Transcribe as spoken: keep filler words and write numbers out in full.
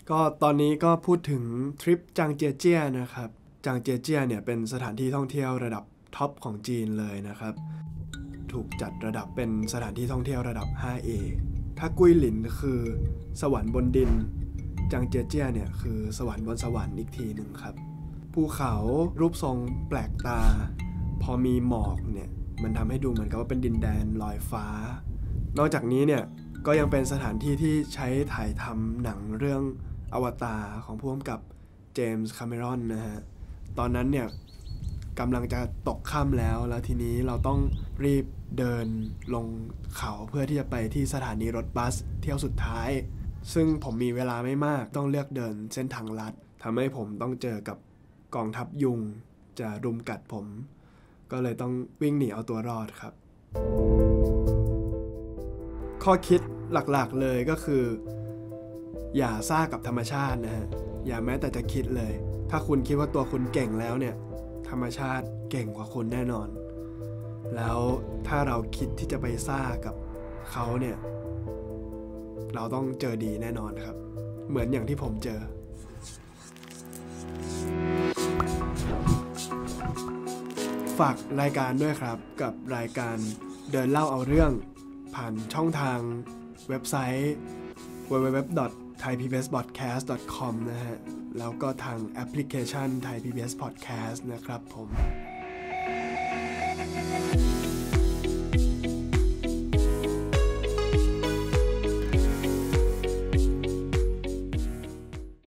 ก็ตอนนี้ก็พูดถึงทริปจางเจียเจี้ยนะครับจางเจียเจี้ยเนี่ยเป็นสถานที่ท่องเที่ยวระดับท็อปของจีนเลยนะครับถูกจัดระดับเป็นสถานที่ท่องเที่ยวระดับ ไฟว์ เอ ถ้ากุ้ยหลินคือสวรรค์บนดินจางเจียเจี้ยเนี่ยคือสวรรค์บนสวรรค์อีกทีหนึ่งครับภูเขารูปทรงแปลกตาพอมีหมอกเนี่ยมันทำให้ดูเหมือนกับว่าเป็นดินแดนลอยฟ้านอกจากนี้เนี่ยก็ยังเป็นสถานที่ที่ใช้ถ่ายทำหนังเรื่องอวตารของผู้กำกับเจมส์คาเมรอนนะฮะตอนนั้นเนี่ยกำลังจะตกค่ำแล้วแล้วทีนี้เราต้องรีบเดินลงเขาเพื่อที่จะไปที่สถานีรถบัสเที่ยวสุดท้ายซึ่งผมมีเวลาไม่มากต้องเลือกเดินเส้นทางลัดทำให้ผมต้องเจอกับกองทัพยุงจะรุมกัดผมก็เลยต้องวิ่งหนีเอาตัวรอดครับข้อคิดหลักๆเลยก็คืออย่าซ่ากับธรรมชาตินะฮะอย่าแม้แต่จะคิดเลยถ้าคุณคิดว่าตัวคุณเก่งแล้วเนี่ยธรรมชาติเก่งกว่าคุณแน่นอนแล้วถ้าเราคิดที่จะไปซ่ากับเขาเนี่ยเราต้องเจอดีแน่นอนครับเหมือนอย่างที่ผมเจอฝากรายการด้วยครับกับรายการเดินเล่าเอาเรื่องผ่านช่องทางเว็บไซต์ ดับเบิลยู ดับเบิลยู ดับเบิลยู ดอท ไทย พี บี เอส พอดแคสต์ ดอท คอม นะฮะแล้วก็ทางแอปพลิเคชัน Thai พี บี เอส Podcast นะครับผม